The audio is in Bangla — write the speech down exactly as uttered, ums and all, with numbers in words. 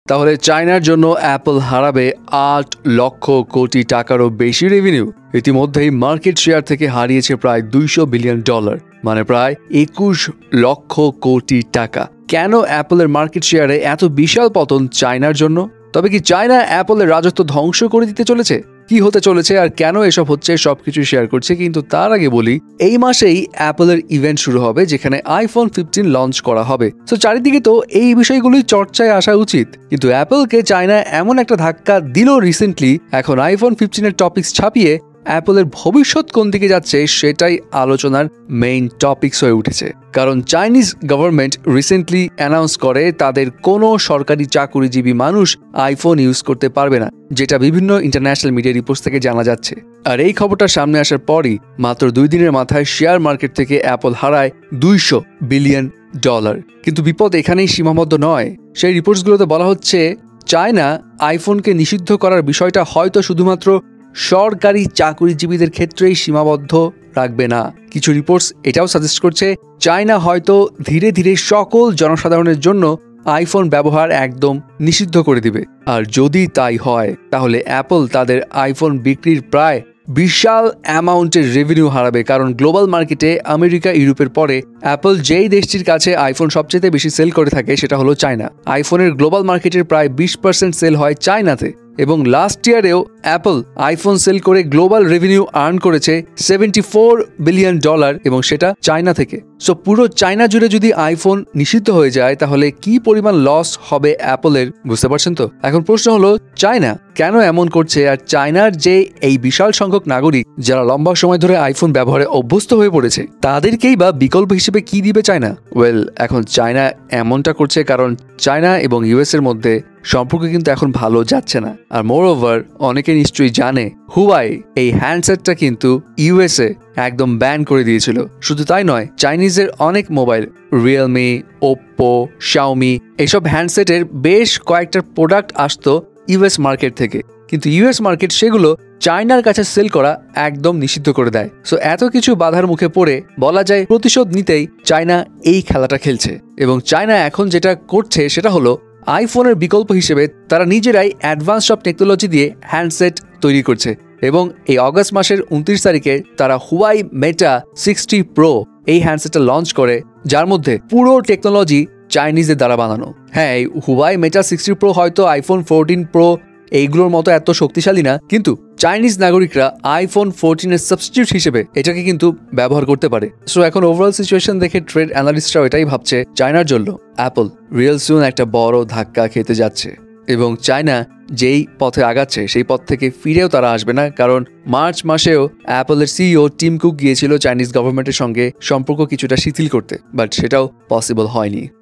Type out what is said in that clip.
তাহলে চায়নার জন্য অ্যাপল হারাবে আট লক্ষ কোটি টাকারও বেশি রেভিনিউ। ইতিমধ্যেই মার্কেট শেয়ার থেকে হারিয়েছে প্রায় দুইশো বিলিয়ন ডলার, মানে প্রায় একুশ লক্ষ কোটি টাকা। কেন অ্যাপলের মার্কেট শেয়ারে এত বিশাল পতন চায়নার জন্য? তবে কি চায়না অ্যাপলের রাজত্ব ধ্বংস করে দিতে চলেছে? কি হতে চলেছে আর কেন এসব হচ্ছে সবকিছু শেয়ার করছে। কিন্তু তার আগে বলি, এই মাসেই অ্যাপলের ইভেন্ট শুরু হবে যেখানে আইফোন ফিফটিন লঞ্চ করা হবে। তো চারিদিকে তো এই বিষয়গুলোই চর্চায় আসা উচিত, কিন্তু অ্যাপলকে চায়না এমন একটা ধাক্কা দিল রিসেন্টলি, এখন আইফোন ফিফটিনের টপিকস ছাপিয়ে অ্যাপলের ভবিষ্যৎ কোন দিকে যাচ্ছে সেটাই আলোচনার মেইন টপিকস হয়ে উঠেছে। কারণ চাইনিজ গভর্নমেন্ট রিসেন্টলি অ্যানাউন্স করে তাদের কোনো সরকারি চাকুরিজীবী মানুষ আইফোন ইউজ করতে পারবে না, যেটা বিভিন্ন ইন্টারন্যাশনাল মিডিয়া রিপোর্টস থেকে জানা যাচ্ছে। আর এই খবরটা সামনে আসার পরই মাত্র দুই দিনের মাথায় শেয়ার মার্কেট থেকে অ্যাপল হারায় দুইশো বিলিয়ন ডলার। কিন্তু বিপদ এখানেই সীমাবদ্ধ নয়। সেই রিপোর্টসগুলোতে বলা হচ্ছে চায়না আইফোনকে নিষিদ্ধ করার বিষয়টা হয়তো শুধুমাত্র সরকারি চাকুরিজীবীদের ক্ষেত্রেই সীমাবদ্ধ রাখবে না। কিছু রিপোর্টস এটাও সাজেস্ট করছে চায়না হয়তো ধীরে ধীরে সকল জনসাধারণের জন্য আইফোন ব্যবহার একদম নিষিদ্ধ করে দিবে। আর যদি তাই হয় তাহলে অ্যাপল তাদের আইফোন বিক্রির প্রায় বিশাল অ্যামাউন্টের রেভিনিউ হারাবে। কারণ গ্লোবাল মার্কেটে আমেরিকা, ইউরোপের পরে অ্যাপল যেই দেশটির কাছে আইফোন সবচেয়ে বেশি সেল করে থাকে সেটা হলো চায়না। আইফোনের গ্লোবাল মার্কেটের প্রায় বিশ পার্সেন্ট সেল হয় চায়নাতে, এবং লাস্ট ইয়ারেও অ্যাপল আইফোন সেল করে গ্লোবাল রেভিনিউ আর্ন করেছে সেভেন্টি ফোর বিলিয়ন ডলার, এবং সেটা চায়না থেকে। সো পুরো চায়না জুড়ে যদি আইফোন নিষিদ্ধ হয়ে যায় তাহলে কি পরিমাণ লস হবে অ্যাপলের, বুঝতে পারছেন তো? এখন প্রশ্ন হলো চায়না কেন এমন করছে? আর চায়নার যে এই বিশাল সংখ্যক নাগরিক যারা লম্বা সময় ধরে আইফোন ব্যবহারে অভ্যস্ত হয়ে পড়েছে, তাদেরকেই বা বিকল্প হিসেবে কি দিবে চায়না? ওয়েল, এখন চায়না এমনটা করছে কারণ চায়না এবং ইউএস এর মধ্যে সম্পর্ক কিন্তু এখন ভালো যাচ্ছে না। আর মোর ওভার অনেকে নিশ্চয়ই জানে হুয়াই এই হ্যান্ডসেটটা কিন্তু ইউএসএ একদম ব্যান করে দিয়েছিল। শুধু তাই নয়, চাইনিজের অনেক মোবাইল রিয়েলমি, ওপ্পো, শাওমি এইসব হ্যান্ডসেটের বেশ কয়েকটা প্রোডাক্ট আসতো ইউএস মার্কেট থেকে, কিন্তু ইউএস মার্কেট সেগুলো চায়নার কাছে সেল করা একদম নিষিদ্ধ করে দেয়। সো এত কিছু বাধার মুখে পড়ে বলা যায় প্রতিশোধ নিতেই চায়না এই খেলাটা খেলছে। এবং চায়না এখন যেটা করছে সেটা হলো আইফোনের বিকল্প হিসেবে তারা নিজেরাই অ্যাডভান্স সব টেকনোলজি দিয়ে হ্যান্ডসেট তৈরি করছে। এবং এই অগস্ট মাসের উনত্রিশ তারিখে তারা হুয়াই মেটা সিক্সটি প্রো এই হ্যান্ডসেটটা লঞ্চ করে, যার মধ্যে পুরো টেকনোলজি চাইনিজদের দ্বারা বানানো। হ্যাঁ, এই হুয়াই মেটা সিক্সটি প্রো হয়তো আইফোন ফোরটিন প্রো এইগুলোর মতো এত শক্তিশালী না, কিন্তু চাইনিজ নাগরিকরা আইফোন ফোরটিনের সাবস্টিটিউট হিসেবে এটাকে কিন্তু ব্যবহার করতে পারে। সো এখন ওভারঅল সিচুয়েশন দেখে ট্রেড অ্যানালিস্টরাও এটাই ভাবছে চায়নার জন্য অ্যাপল রিয়েল সুন একটা বড় ধাক্কা খেতে যাচ্ছে, এবং চায়না যেই পথে আগাচ্ছে সেই পথ থেকে ফিরেও তারা আসবে না। কারণ মার্চ মাসেও অ্যাপলের সিইও টিম কুক গিয়েছিল চাইনিজ গভর্নমেন্টের সঙ্গে সম্পর্ক কিছুটা শিথিল করতে, বাট সেটাও পসিবল হয়নি।